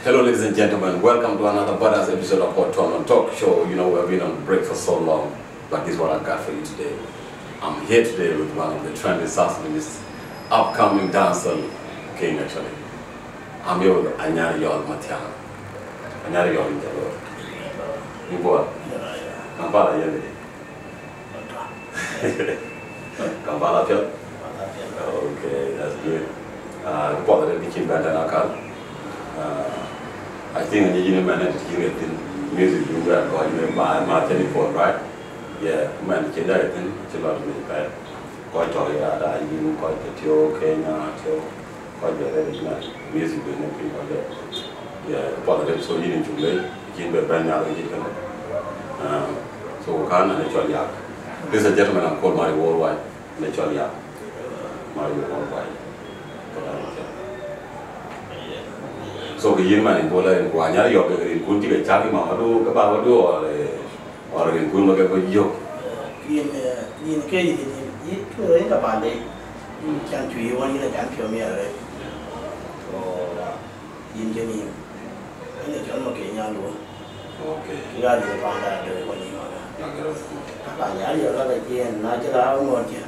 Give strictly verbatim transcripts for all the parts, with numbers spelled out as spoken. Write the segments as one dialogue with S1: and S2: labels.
S1: Hello, ladies and gentlemen. Welcome to another badass episode of Hot Tone on Talk Show. You know, we've been on break for so long, but this is what I've got for you today. I'm here today with one of the trendy South Sudanese upcoming dancer king, actually. I'm here with Anyari Yol Matiana. Anyari Yol Matiana. You what? Kampala Yeli. Kampala Piel? Okay, that's good. Uh, the part that became better than I Uh, I think the union managed to get the music you got or you buy my telephone, right? Yeah, man, the kid, I think it's a lot of music, right? Quite all yeah, you quite the Tio, Kenya, Tio, quite the original music doing everything like that. Yeah, the part of it so you need to play, you can be brand out and get them. So, can and natural yak. This is a gentleman I'm called Mario Worldwide, natural yak. Mario Worldwide. So cái gì mà anh nói là qua nhà rồi cái cuốn chỉ cái trang mà nó cái bao nó đua rồi rồi cái cuốn nó cái bao nhiêu
S2: nhìn nhìn cái gì thì cái đấy là bạn đấy trang chủ yếu là trang phiếu mía rồi nhìn cái gì cái này chọn một cái nhà luôn cái cái gì bạn đã được bao nhiêu rồi các bạn nhà rồi là cái gì nó chỉ là một chuyện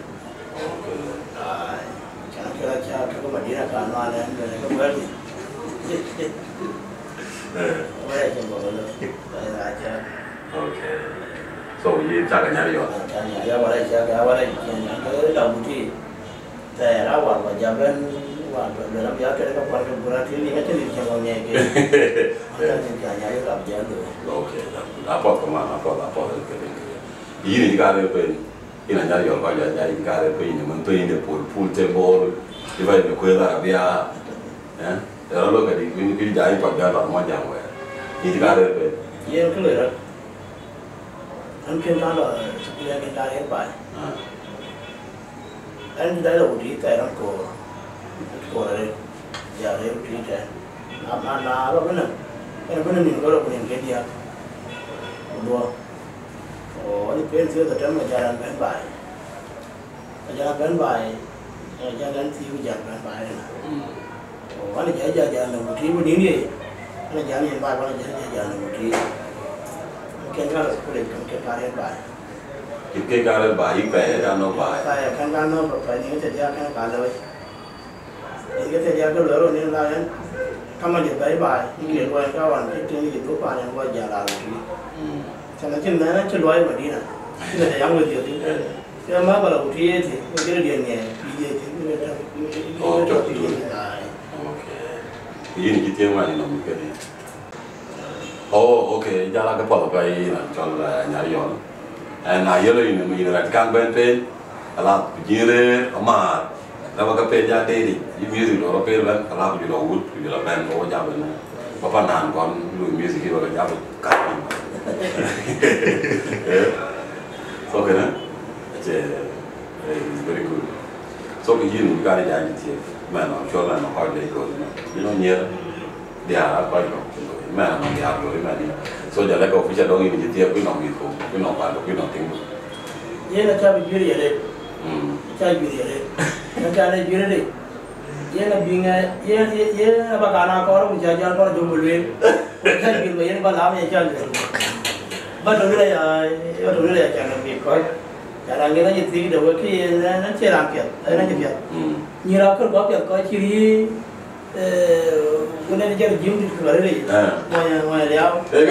S2: chẳng cái là cha cái mà đi ra cả nó này cái cái gì
S1: Okay. So you chắc là nhà đi rồi.
S2: Nhà ra vào đây chắc ra vào đây nhà cái đầu thì để ra vào và giờ bên vào để làm giá cái các quan trọng là thứ gì cái gì chẳng còn nhẹ cái nhà nhà làm giá được.
S1: Okay. Apa kemana? Apa apa cái cái. Ini juga ada pen. Ini nhà đi rồi coi nhà nhà juga ada pen. Mình pen để pool pool table. Như vậy mình quên là bia. Đó lúc cái cái cái giải còn ra đoạn ngoan chẳng vậy, thì cả đời về.
S2: Yên cái lời đó, anh khuyên ta là thực hiện cái đại hết bài. Anh đại là một tí tài năng cổ, cổ là đây, giờ đây một tí tài, làm ăn là đó cái này, cái này cái này mình có được mình cái gì à, một đua, ồ anh khuyên xưa từ trong mà gia đình bán bài, gia đình bán bài, gia đình thiếu gia đình bán bài này. Anh là giải giờ là một tí một điểm gì, anh là giải hiện bài, anh là giải giờ là một tí, cái cái là quyết định cái cái hiện bài.
S1: Cái cái cái bài ít về ra nó bài.
S2: Tại cái cái nó phải những cái thời gian cái cái lời, những cái thời gian cái lời rồi nên là anh, tham gia bài bài, những cái loại các bạn cái cái cái thuốc bài này qua giờ là một tí, cho nên trên này nó trên loại mà đi nè, cái này giống như gì thì cái má vào là một tí thì cái điện nhẹ, đi thì cái cái cái cái
S1: ini kita yang mana nak mikir ni. Oh, okay. Jalan ke Pulau Pai nak jual nyari on. And na yellow ini mungkin nak kang band pen, alat begini, amat. Nama ke pen jadi ni, ini music orang pen kan, alat begini wood, begini band orang jalan. Bapa nan kon lu music itu orang jalan kaki. So kena, je, it's very good. So cái gì cũng có để giải quyết mà nó cho là nó coi đấy rồi nó nhớ để à coi nó mà nó để à rồi mà đi so giờ lại có phải cho đôi mình tiếp cái nó bị khổ cái nó phải cái nó tiếng
S2: vậy là cha bị dữ vậy đấy cha bị dữ đấy nó cha này dữ đấy vậy là bị nghe vậy vậy là bà cả nào có đâu cha cha có dùng một luyện cha bị vậy bà làm vậy cha bắt đầu đây là bắt đầu đây là cha nó bị coi chả là người ta nhìn thấy đầu cái nó chơi làm kiểu đấy nó chơi kiểu như là cứ có kiểu coi chi cái này chơi gym thì cứ đấy ngoài ngoài đeo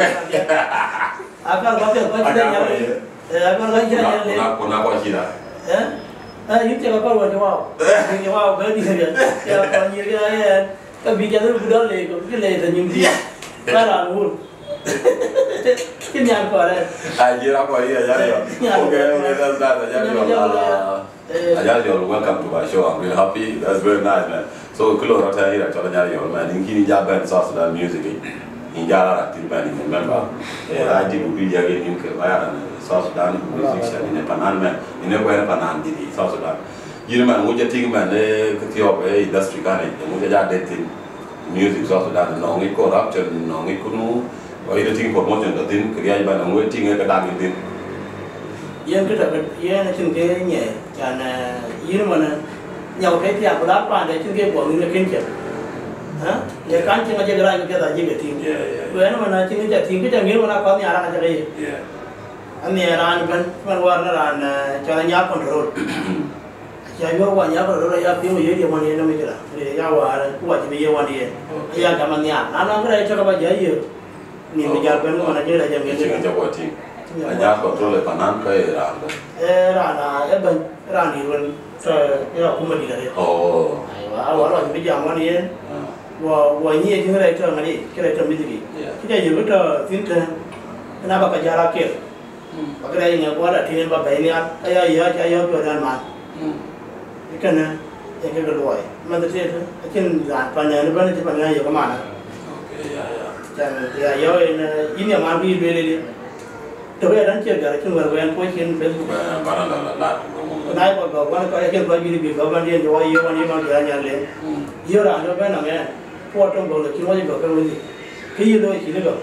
S2: à con có kiểu coi chi đấy nhau à con coi chi đấy
S1: con con nào coi chi đấy
S2: à những chơi con rồi đúng không nhưng mà cái gì vậy chơi còn như cái cái bị cái đó đó lệ cái lệ là những gì đó là luôn cái nhà của đây
S1: à gì đó coi gì vậy okay okay that's that yeah yeah yeah welcome to my show I'm really happy that's very nice man so kalau orang saya ira kalau nyari orang man ini kini jaban South Sudan music ini jalan aktif man ini member eh I did video game ke bayar South Sudan musician ini panan man ini bukan panan di South Sudan jadi man mungkin tinggi man eh ketiop eh industri kan eh mungkin jadi dating music South Sudan nongi corruption nongi kuno vậy thì tiếng promotion đầu tiên cái gì bạn là người tiếng cái đàn tiếng
S2: yên cái đặc yên là chừng cái nhẹ chả là yên mà nhau cái thì của đáp bạn đấy chừng cái của mình là kinh nghiệm ha ya kan cin aja gerai ke ta ji ke tin
S1: yeah yeah
S2: wen mana cin ja tin ke jangi mana ko ni ara ka jai
S1: yeah
S2: ani ran ban ban war na ran cha nya control ya yo wa nya control ya pi mo ye di mo ni na me kira ya wa ku wa ji ye wa ni ya ka man ya na na gerai cha ka ba jai ye ni me ja ban mana je la ja me
S1: Cing aja buat ting. Hanya kontrol panan ke era.
S2: eh rana eh ban rani wen sa ya ku ma di da
S1: Oh.
S2: ai wa wa me ja mo ni wa wa ni je gerai cha ngani gerai cha mi di kita je beto tin ta na ba ka jara ke ba gerai ni ko da tin ba bai ni aya ya cha ya ko dan ma ikana ya ke do wai ma da te akin zan pa na ba ni pa na ya ka ma na
S1: Okay ya ya.
S2: dan ya ya ini ma bi be le to ya dan che ga kin wa wen ko kin Facebook
S1: Barang dah lat.
S2: nai ko ba wa ko ya kin ba bi bi ba ban dia jo ye wa ni ma ga nya le yo ra no ba na me po tong bo le kin wa ji ba ka lo ji ki lo ki le ba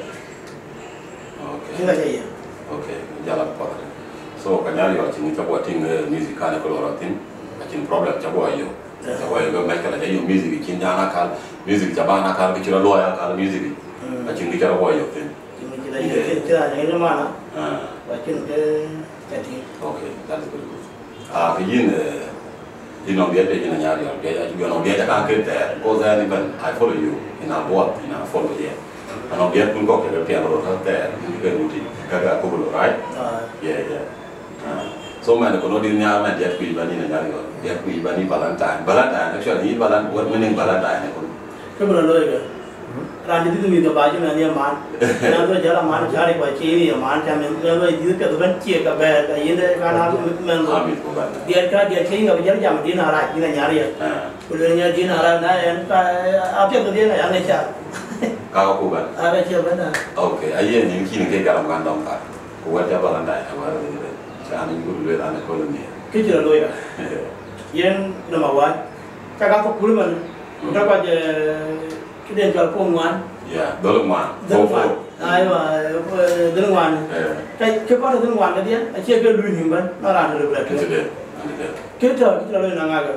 S1: Okay.
S2: ki la ya
S1: Okay. Jalan apa? So kanyari orang cing coba ting music kan kalau orang ting, cing problem coba ayo. Coba ayo mereka lah ayo music cing jangan akal, music coba nakal bicara luar akal music. Cing bicara apa ayo ting.
S2: kita kita kita yang ini mana
S1: Ah.
S2: wakin ke jadi
S1: Okay, that's good. Ah, begin eh you know dia dia nyari orang dia juga orang dia jangan kita cause I even I follow you in our board in our follow dia. Orang dia pun kok kita pian orang kita juga rutin kagak aku belum right? Yeah yeah. Ah. So mana kalau dia nyari dia kui bani nyari orang dia kui bani Valentine Valentine actually ini Valentine buat meaning Valentine aku.
S2: kebetulan lo ya Ranjit itu minta baju nanti man, nanti jalan man cari baju ini man cari nanti itu kita kan cek kabar, ini kan aku men
S1: Amin bukan.
S2: dia kan dia cek nggak berjalan jam di nara, di nyari ya, kemudian di nara nah yang apa itu dia yang necah,
S1: Kau bukan.
S2: apa siapa benar?
S1: Okay, ayah ni kini kita dalam kandang kan. Kuat dia Valentine apa itu. Jangan ikut dulu ada koloni.
S2: Kecuali lo ya, yang nama wan, cakap aku kulit man, udah pada kita jual pungwan.
S1: Ya, dolongman.
S2: Dengwan, ayo, dengwan. Kayak kepada dengwan dia, aja ke dulu himban, orang ada berapa?
S1: Itu dia, itu dia.
S2: Kita kita lalu nangaga.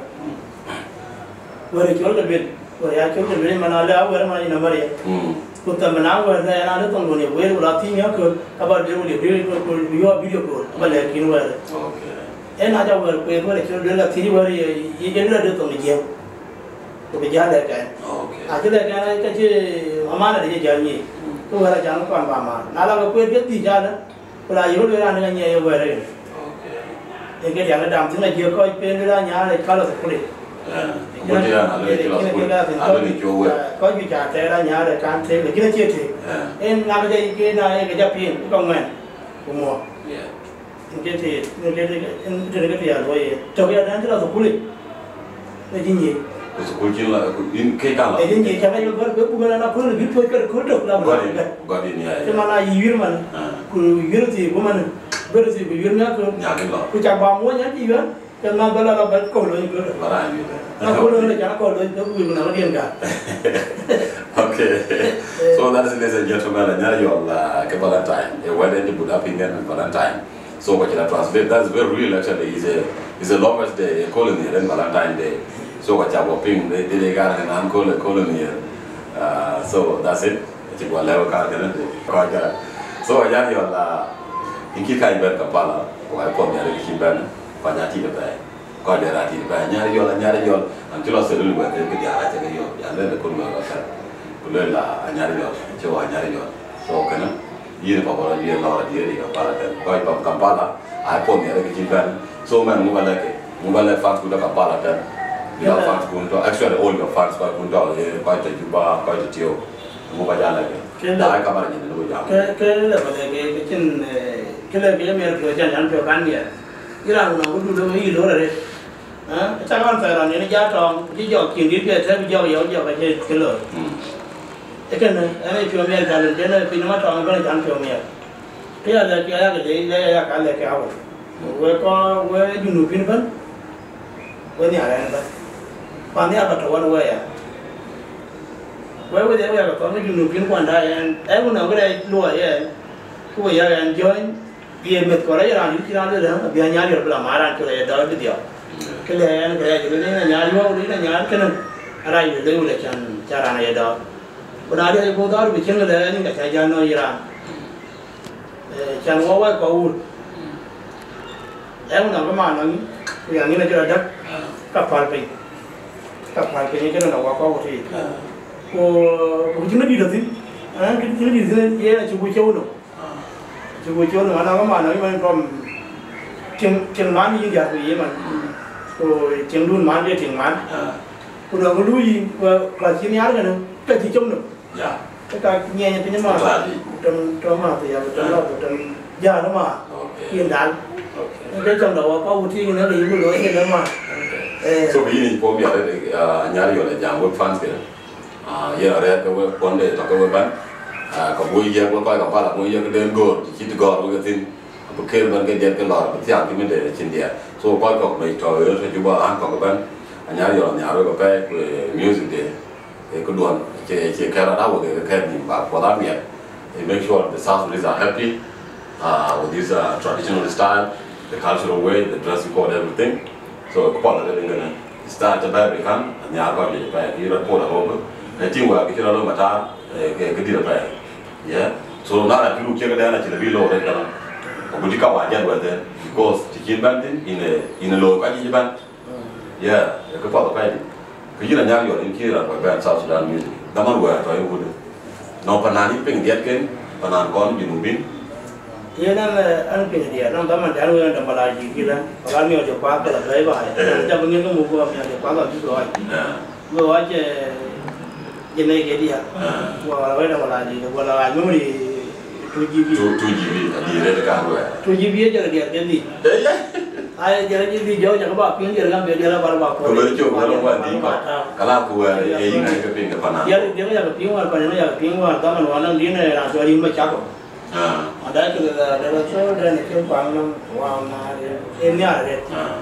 S2: Wari jual lebih, wari ya jual lebih mana ada awal mana ini nomor ya. Kita menang wari saya ada tunggu ni, wari ulah tinggal ke kabar dia boleh beli video video call, balik kini wari.
S1: Okay.
S2: Eh nak jawab wari wari jual dia lah tiri wari, ini jadi ada tunggu dia. Kita jalan kan.
S1: Okay.
S2: Aja dah kan kerja amanah dia jalan. Tu orang jangan kawan paman. Nala aku dia di jalan. Kalau ibu dia orang dengan dia boleh.
S1: Okay.
S2: Yang dia dalam tu nak dia kau pen dia nyala kalau sekali.
S1: Kemudian ada lagi kelas ada lagi jauh.
S2: Kau bicara dia nyala kan saya kita cerita. Eh nak jadi kita nak kerja pin kau mana? Semua.
S1: Ya.
S2: Ini dia ini dia ini dia dia boleh. Coba dia nanti lah sekali. Jadi ni.
S1: Kucing lah, ini kayak
S2: Jadi ni cara yang ber berbukan anak pun lebih tuh kerja kerja lah.
S1: Gadi, gadi ni ya.
S2: Cuma nak iwir man, ku iwir tu, ku mana, bersi iwir ni aku,
S1: Yakin lah.
S2: ku cakap bamu ni nanti kan, kerana bela la bel kau loh itu.
S1: Barang ni.
S2: Nak kau loh ni jangan kau loh itu, ku iwir nama dia enggak.
S1: Okay. So that is ladies and gentlemen, nyari yola ke Valentine. A wedding di Buddha Pingen and Valentine. So what kita translate, that's very real actually. Is a is a lovers day, a colony and Valentine day. So what you ping they they got an uncle a colony. Uh, so that's it. It's a level card kan. So nyari yola iki kai ber kapala. Wah pom nyari kiban panyati depan. Kau ada rati depan nyari yola nyari yola. Nanti lo selalu buat dia dia aja ke yola. Yang lain pun mereka kan. Kuliah lah nyari yola. Coba nyari yola. So kan. Ini papa dia lawan dia di kapala kan. Kau pom kapala. Ai pom nyari kiban. So man mubala ke. Mubala fans kuda kapala kan. Bila fans kunto, actually all your fans kau kunto, kau itu juga, kau itu tio, mau baca lagi. Dah kabar ni dulu jam.
S2: Ke ke le boleh ke kecin ke le ke mereka kerja jangan pekan dia. Kira orang itu dulu ini luar deh. Ah, cakap orang ini jatuh, dia jauh kiri dia, saya jauh jauh jauh baca kilo. Ikan, ini cuma mereka jalan, dia nak pinjam orang kan jangan cuma mereka. Dia ada kaya ke dia, dia ada kaya ke awal. Mereka, mereka junubin kan, mereka ni ada kan. Pani apa tuan wei ya? Wei wei dia wei apa? Kau ni junubin kau anda yang, eh kau nak kau luar ya? Kau ya yang join, dia met kau ya, orang itu kira dia dah, dia nyari orang maran kau ya, dah tu dia. Kau ya yang kau ya, jadi ni nyari wau ni nyari kena, ara yi le le chan cara na ya da kuna dia ko da bi chen le ni ka cha ja no ira eh chan wa wa ko u em nào cái mà nóอย่างนี้นะจะดักกับพาไปกับพาไปนี่ก็เราว่าก็ที่โอ้ผมจริงๆดีเลยอ่ะจริงๆดีเลยเย่ชูกุเชียวเนาะชูกุเชียวเนาะเราก็มาเนาะมันก็เชียงเชียงมันยิ่งใหญ่กว่าเย่มันโอ้เชียงรุ่นมันเรียกเชียงมันคุณเราก็รู้ยิ่งว่าว่าที่นี่อะไรกันเนาะก็ที่จมเนาะก็การเงี้ยเป็นยังไงจนจนมาแต่ยังจนเราจนยาแล้วมาเกี่ยนดันcái trong đầu có một chi nó đi một lối như thế mà.
S1: So bây giờ có bây giờ thì nhà đi rồi nhà work fans kìa. À giờ đây cái vấn đề là cái vấn đề có buổi giờ có coi có phải là buổi giờ cái đơn gồm chỉ chỉ gồm cái tin một cái vấn cái điện cái lò cái dạng cái vấn đề trên địa. So coi có mấy trò ở trên chúng ta ăn có cái vấn nhà đi rồi nhà rồi có cái music để cái cái đoàn chỉ chỉ cái là đâu cái cái gì mà có đam mê. Make sure the South are happy uh, with this uh, traditional style. The cultural way, the dress code, everything. So quite a little bit. Start the baby can, and the other is by the report over. The team work, if you don't know matter, get it a yeah. So now that you check it out, it's a real low rate. But you can't watch it because the kid band in a in a low quality band. Yeah, you can follow the party. Because you're not young, in here and band South Sudan music. The man where I would. No panani ping the again, panan gone, you know, been.
S2: Iya nang an pin dia nang taman jalu yang tempat lagi kita kalau ni ada kuat kalau saya baik jangan begini kamu buat ni ada kuat tu loh loh aja jenis dia buat apa tempat lagi buat lagi memori two G B
S1: two G B di redekan dua
S2: two G B aja dia jadi ayah jadi di jauh jangan bawa pin dia kan dia lah baru bawa
S1: kalau itu kalau buat di kalau aku eh ini ke pin ke panas
S2: dia dia yang ke pin wal panas yang ke pin wal taman walang dia ni langsung ada lima cakap ada tu ada ada so dan itu panggilan warna ini ada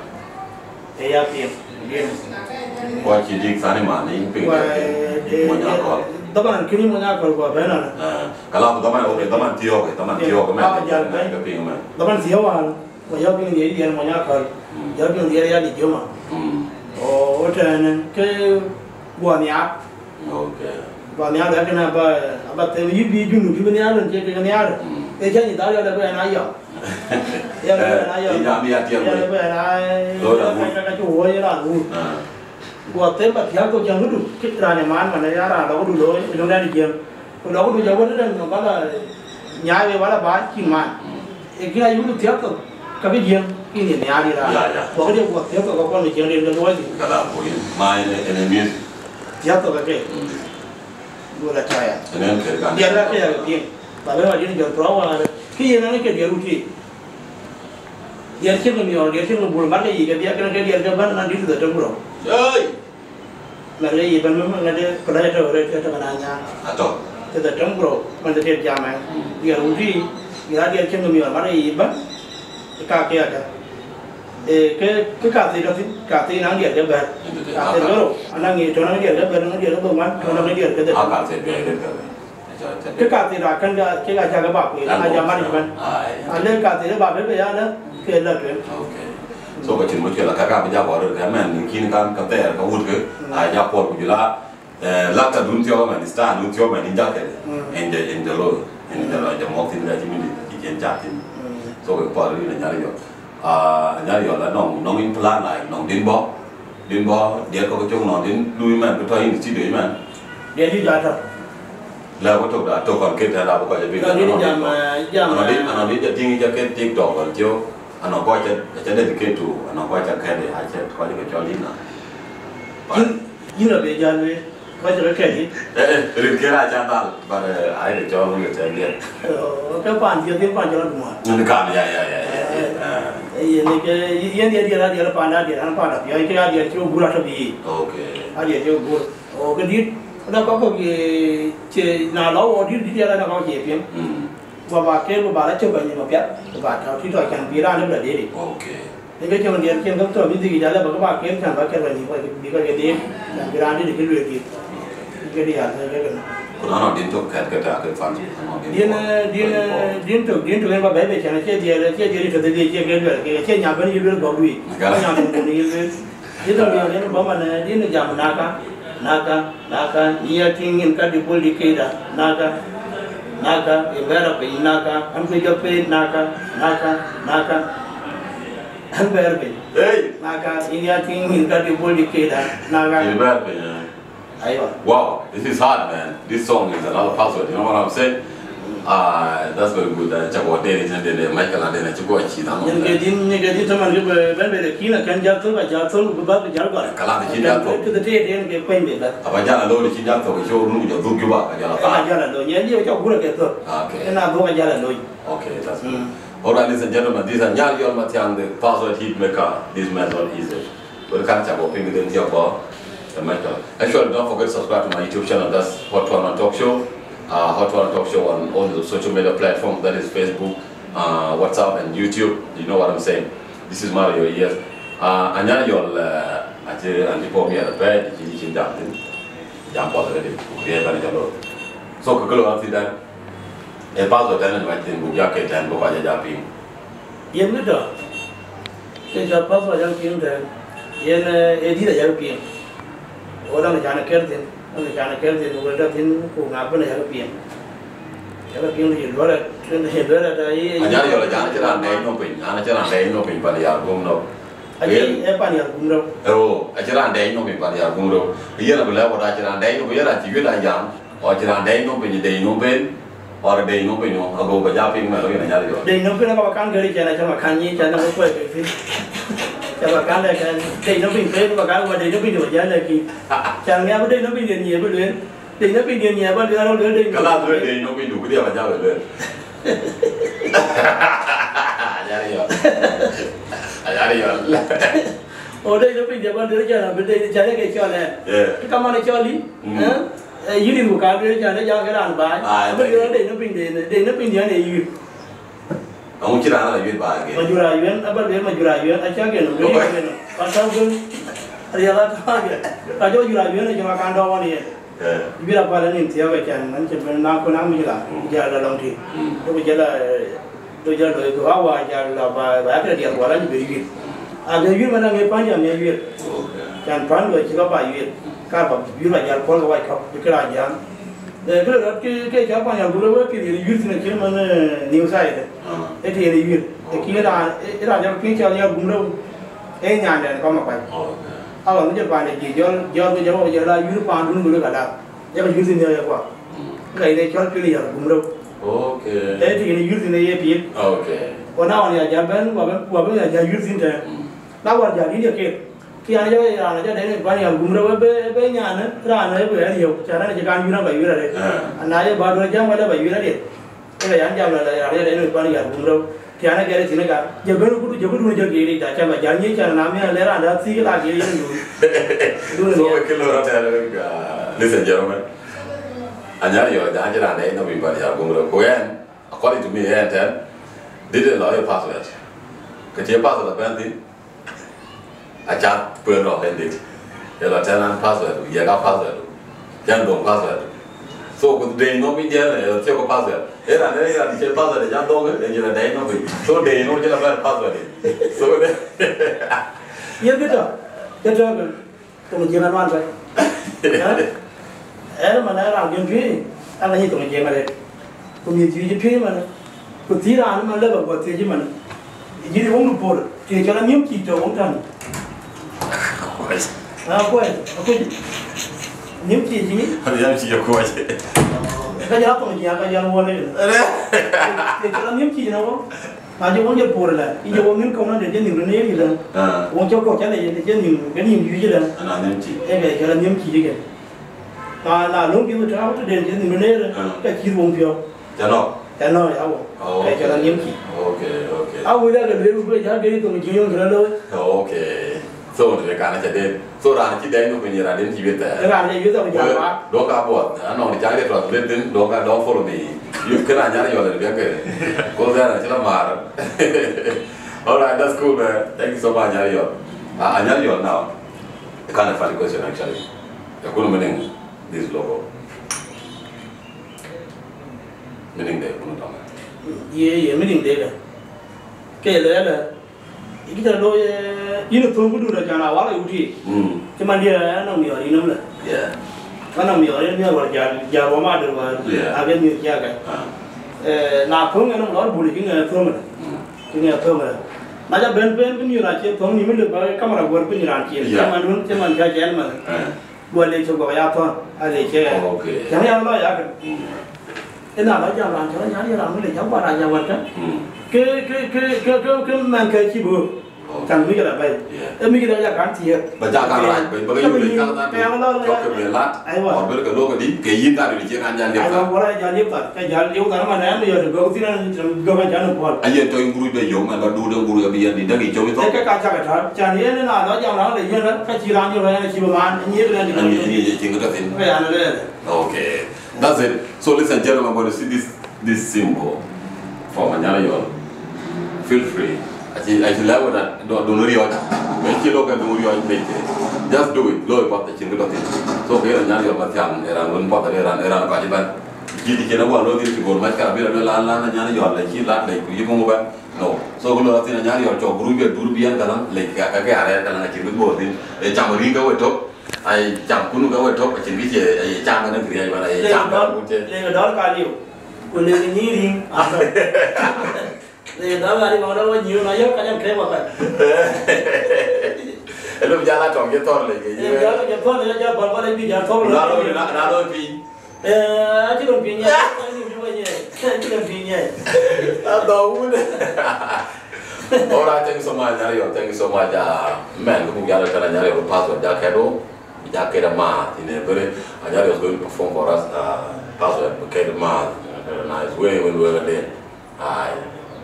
S2: ya pin dia
S1: buat jadi sana mana ini pin punya kau
S2: teman kini punya kau kau benar
S1: kalau aku teman oke teman tio ke teman tio ke mana ke pin mana
S2: teman tio kan punya pin dia dia punya kau dia pin dia ya di joma oh dan ke buahnya
S1: oke
S2: Banyak ada kenapa? Apa tu? Ibu ibu nu ibu ni ada, cakap ni ada. Eh jadi dah ada apa yang ayah? Ya ada ayah.
S1: Ini kami ada yang.
S2: Ya apa yang? Oh dah. Kita cuci wajah lah tu. Buat tempat yang tu jangan dulu. Kita ni mana mana ya lah. Lalu dulu, dulu ni dia. Lalu dulu jauh tu dan kalau nyai wala baca kiman. Ekira ibu tu tiap tu. Kami dia ini ni ada lah. Pokok dia buat tiap tu kau pun ni jangan dia dulu lagi.
S1: Kalau boleh, main ini
S2: tiap tu kakek. Dua lah caya. Dia lah caya dia. Tapi macam ni jual perawan ada. Kini yang ni ke dia rugi. Dia cakap ni orang dia cakap bukan mana ini. Dia kena dia cakap mana nanti tu dah terburuk. Jai. Mana ini benar mana dia kalau ada orang dia cakap nanya.
S1: Atau.
S2: Dia dah terburuk. Mana dia jaman. Dia rugi. Dia dia cakap ni orang mana ini ban. Kakak ada. Eh ke ke kakak itu kakak nang dia dia ber. Kakak dulu. Anak ni tu nang dia dia ber nang dia tu bukan. Nang dia dia.
S1: Kakak saya ber.
S2: Ke kakak itu akan dia ke kakak jaga bapa. Ajar mana cuman. Anda kakak itu bapa dia ada ke lah tu.
S1: Okay. So macam macam lah kakak berjaya baru kan, mungkin kan kata kau urut ke, ajar pun juga. Lata dun tiaw man, star dun tiaw man injak ke. Ende ende lo, ende lo ajar mau tin lagi mini injak tin. So baru ni nyari yo. Ah nyari yo lah nong nong implan lah, nong din bo, din bo dia kau kecung nong din lui man, betul ini sih dia man.
S2: Dia di jatuh.
S1: Lah betul dah, tu kan kita dah buka jadi.
S2: Kalau dia jam jam.
S1: Anak dia anak dia tinggi jaket TikTok kan jo. Anak kau aja aja dia dikit tu, anak kau aja kaya dia aja kau dia kecuali na.
S2: In in lebih jalan ni, kau jadi kaya ni.
S1: Eh, eh, kira aja tal, pada air jauh ni macam dia.
S2: Oh, kau panjang dia panjang rumah.
S1: Ini kan ya ya ya ya.
S2: Eh, ini ke, ini dia dia dia pandai dia, anak pandai. Yang kira dia cuma bulat tapi.
S1: Okay.
S2: Ada dia bul. Oh, ke dia, ada kau kau ke, ce, nak lawa dia dia ada nak kau cepin. Bawa ke, bawa coba ni bapak, bawa tahu tu akan biar ada berada di.
S1: Okay.
S2: Jadi cuma dia cuma tu mesti kita jalan bawa ke, kan bawa ke ni, bawa biar ke dia, dan biar ada di kedua dia. Jadi ada kan.
S1: Kalau anak dia tu kat kata akan fans.
S2: Dia dia dia tu dia tu kan bawa baby cina cie dia cie dia itu dia cie kedua, cie nyaman dia bawa duit. Nyaman dia dia dia tu dia dia bawa mana dia ni jam nak. naka naka iya tingin ka di poli keda naka naka ibera pe naka am pe jope naka naka naka am ber pe
S1: hey
S2: naka iya tingin ka di poli keda naka
S1: ibera pe
S2: ayo
S1: wow this is hard man this song is another password you know what I'm saying ah that's very good uh, chako dele jende de Michael and then chako chi na
S2: yen ke din ne ke din taman ke ben be kina kan ja to ba ja to bu ba ja ga
S1: kala de chi ja to
S2: ke de de ke kwen be la
S1: aba ja la lo de chi ja to ko show nu jo du gyu ba ka ja la
S2: ta ja la lo yen je cho gura ke to
S1: okay
S2: na do ga ja la lo
S1: okay that's good all right ladies and gentlemen these are Nyar Yol Matiang the password hit maker this man not easy we can chako ping den ti ba the Michael actually don't forget to subscribe to my YouTube channel that's Hot one Talk Show. Uh, Hot one Talk Show on all the social media platforms, that is Facebook, uh, WhatsApp, and YouTube. You know what I'm saying? This is Mario, yes. Uh, and now you'll, uh, I tell you, and you put me at the bed, you can jump in, jump out of it, so, Kakulu, after that, a puzzle then, I think, we are getting and go by the jumping.
S2: Yen le do ke ja pa so ja pin de yen e di da ja pin o da na ja na ker den na ja na ker den o da tin ko nga ba na ja pin ja pin le lo la tin he lo la da yi
S1: Anya yo la ja na ja na no pin ana ja na no pin pa ya gum no
S2: ai e pa ni gum ro
S1: ro a ja na no pin pa ya gum ro ye la bla wa da ja na no ye la ji yu da ya o ja na no pin de no pin or de no pin no ago ba ja pin ma lo na ja yo
S2: de no pin na ba kan gari ja na ja ma kan ni ja na ko ke fi ja ba kan le kan de no pin pe ba kan wa de no pin do ja le ki ja nga ba de no pin de ni ba le de no pin de ni ba de no de
S1: ka la do de no pin du ku dia ba ja le ja yo ja yo
S2: o de no pin de ba de ja na ba de ja le ke cho le
S1: eh
S2: ka ma ne cho li eh yi ni ko ka de ja ne ja ga ran ba ba de no pin de de no pin de ne yi
S1: ông chỉ là người bà kia.
S2: Majura yuen, apa dia majura yuen, aja ke no, dia ke no. Pasal pun, dia lah tak ke. Kalau majura yuen cuma kandang orang ni. Bila pada ni tiap macam, nanti nak pun nak mula, jalan dalam ti. Tu jalan, tu jalan itu awak jalan apa, apa dia buat lagi beri. Ada yuen mana ngai panjang ni yuen. Jangan panjang jika apa yuen. Kalau yuen jalan pun awak kau, jika jalan. Kalau ke ke siapa yang guru ke dia yuen sini cuma mana new side. Itu yang yuen. Kita dah, kita dah pergi cari yang guru. Eh nyanyi kau makai. Awak ni jangan ni jual jual tu jual jual lah yuen pandun guru kada. Jangan yuen sini aja kuah. Kalau ini jual pilih yang guru.
S1: Okay.
S2: Itu yang yuen sini ye pilih.
S1: Okay.
S2: Orang orang yang jalan, wabah wabah yang jalan yuen sini. Lawan jadi dia ke. Kian aja yang aja dari banyak yang guru be be nyanyi, rana be dia. Cara ni jangan yuen apa yuen ada. Anak baru aja mana apa yuen ada. Kalau yang jalan ada ada dari banyak yang guru. Kian aja dari sini kan. Jalan guru jalan guru jalan giri. Macam jalan ni cara namanya lera ada sih lagi yang dulu.
S1: So kalau ada ada listen gentlemen. Anya yo jangan jalan deh no bimba ya guru. Koyan according to me and then did a lawyer password. Kerja password apa nanti? Aja pernah hendik. Kalau jangan password, ya kan password. Jangan dong password. So kalau day no media, ya siapa password. Era ni era dia password jangan dong, dia jangan day no media. So day no jangan ber password. So deh.
S2: Ya betul, betul kan. Tunggu jangan mana. Eh mana orang yang pi, anak ni tunggu jangan mana. Tunggu jadi pi mana. Kutiran mana lepas buat jadi mana. Jadi orang lupa. Kita kalau ni kita orang kan. Aku aku ni jadi.
S1: Ada yang sih aku aja.
S2: Kerja apa ni? Apa yang mana? Kita kalau ni kita nak. Aja orang jadi pura lah. Ijo orang ni kau nak jadi ni mana ni lah. Orang cakap kau cakap jadi jadi ni, jadi ni juga lah.
S1: Anak ni.
S2: Eh, kalau ni kita juga. Nah, nah, long kita cakap tu jadi ni mana lah. Kita kiri orang piau.
S1: Jangan.
S2: Jangan ya awak. Eh, kalau ni kita.
S1: Okay, okay.
S2: Awak dah ada dulu jadi jadi tu macam yang kerana.
S1: Okay. So ni kan aja deh. So rana kita ini punya rana ini juga.
S2: Kerana juga macam apa?
S1: Dong kapot. Anak ni jangan dia terus lihat dong kan dong follow me. You kena nyari orang lebih ke. Kau jangan cila mar. Alright, that's cool man. Thank you so much nyari orang. Ah nyari orang now. The kind of funny question actually. Aku nak mening this logo. Mening deh, aku nak tahu.
S2: Ye ye mening deh kan. Kaya lah. Kita lo ini tunggu dulu jangan awal uji. Cuma dia nak ni hari ni lah.
S1: Yeah.
S2: Mana mi orang ni orang jar jar wama ada orang. Agen mi kia kan. Eh, nak pun kan orang boleh kini pun mana. Kini pun mana. Macam ben-ben pun ni orang cia pun ni mula bagai kamera buat pun ni orang cia. Cuman pun cuman cia cia mana. Boleh coba ya pun ada cia. Jangan yang lain ya kan. Enak lah jangan jangan jangan orang boleh jangan orang jangan kan. Ke ke ke ke ke ke man ke cibu. Kan mi kita baik. Eh mi kita ya kan cia.
S1: Baca kan lah. Bagai you lagi kan tadi. Jok kebelat. Order ke lo ke di ke yin tadi di cia kan jangan dia.
S2: Ayah orang jangan dia tak. Kan jangan dia utara mana ni ya. Gak sini gak kan jangan buat.
S1: Ayah tu yang guru dia man badu dia guru dia biar di dagi jauh itu.
S2: Saya kaca kaca. Jangan dia ni nak ada jangan orang lagi kan ciran dia orang cibu man. Ini dia ni.
S1: Ini ini cingkat tu. Okay, that's it. So ladies and gentlemen, I'm going to see this this symbol for Manyara Yol. Feel free. Actually, actually, level that don't don't worry about. When you look at the worry about it, just do it. Low about the cingkat tu. So here Manyara Yol macam era pun pada era era kajian. Jadi kita buat loh diri kita macam kalau bila bila la Manyara Yol lagi la lagi you pun buat. No. So kalau nanti Manyara Yol cakap guru dia dulu biar kalau lagi kakek area kalau nak cingkat buat ni, camuri kau itu. Ai chạm cũng có top ở trên cái gì ai chạm cái nó thì ai mà ai chạm đó cũng chơi
S2: lên đó cả nhiều còn lên cái nhí đi lên đó là đi vào đó nhiều nó dốc cả nhân thế mà vậy
S1: lúc ra là chọn cái thon này cái gì
S2: đó là cái thon này cho bọn con đi bây giờ thon
S1: là rồi là là rồi pin
S2: ờ chứ đừng pin nhé chứ đừng pin nhé
S1: à đâu Alright, thank you so much, Nyario. Thank you so much, uh, man. Who got to Nyario password Jakedo, Jakeda Ma. In a very, Nyario is going to perform for us. Uh, password Jakeda Ma. Very nice way when we were there. Aye.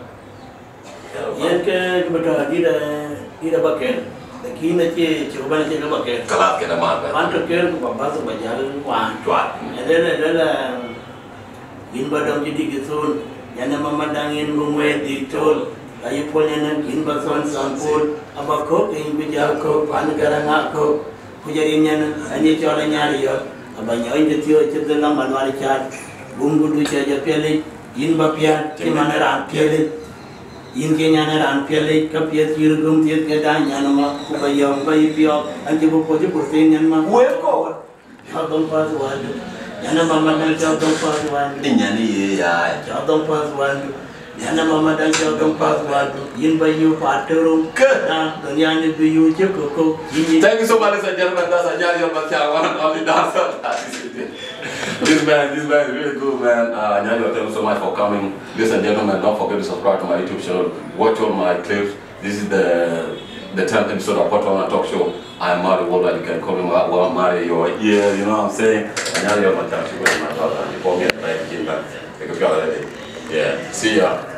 S2: Yang ke kebetulan dia dia bakal. Lagi nanti coba nanti dia bakal.
S1: Kalat Jakeda Ma.
S2: Antuk ke bahasa bajaran wan.
S1: Cuat.
S2: Ada ada in badam jadi gitu. Yang nama madangin bungwe ditol. Ayu punya nak in bason sampul. Abako yang bijak ko panegara ngako. Pujarinya hanya cara nyari ya. Abangnya ini tio cedera manual cat. Bumbu du saja pilih. In bapian cemana ran pilih. In kenya ran pilih. Kapiat yurgum tiat kedanya nama kubayam bayi piok. Anti buku je kurtin yang mah. Weko. Hadam pas wadu. Yang nama madang jadong pas wadu.
S1: Ini ni ya.
S2: Jadong pas wadu. Yana mama dan jadong pas wadu. In bayu paterum. Nah, dunia ni bayu je koko.
S1: Thank you so much, ladies and gentlemen. That's Nyario Macam, one of the dancers. This man, this man is really good, man. Uh, Nyario, thank you so much for coming. Ladies and gentlemen, don't forget to subscribe to my YouTube channel. Watch all my clips. This is the the tenth episode of What Wanna Talk Show. I'm Mario Worldwide. You can call me well, Mario. Your ear, you know what I'm saying? Nyario Macam, she was my brother. He called me at the night. He came back. Take a picture already. Yeah. See ya.